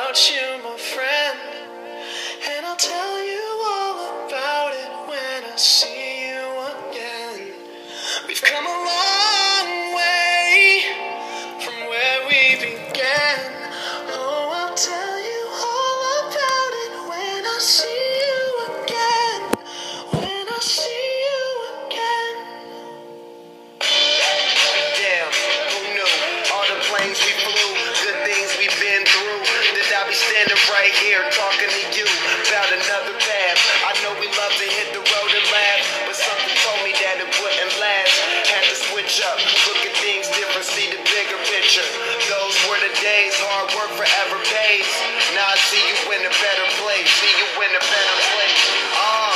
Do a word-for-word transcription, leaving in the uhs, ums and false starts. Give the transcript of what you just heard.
about you, my friend, and I'll tell you all about it when I see you again. We've come a long way from where we began. Oh, I'll tell you all about it when I see you again. When I see you again. Damn, who knew? All the planes we flew, good things we've been through. That I'll be standing right here talking to you about another path. I know we love to hit the road and laugh, but something told me that it wouldn't last. Had to switch up, look at things different, see the bigger picture. Those were the days, hard work forever pays. Now I see you in a better place, see you in a better place. Oh.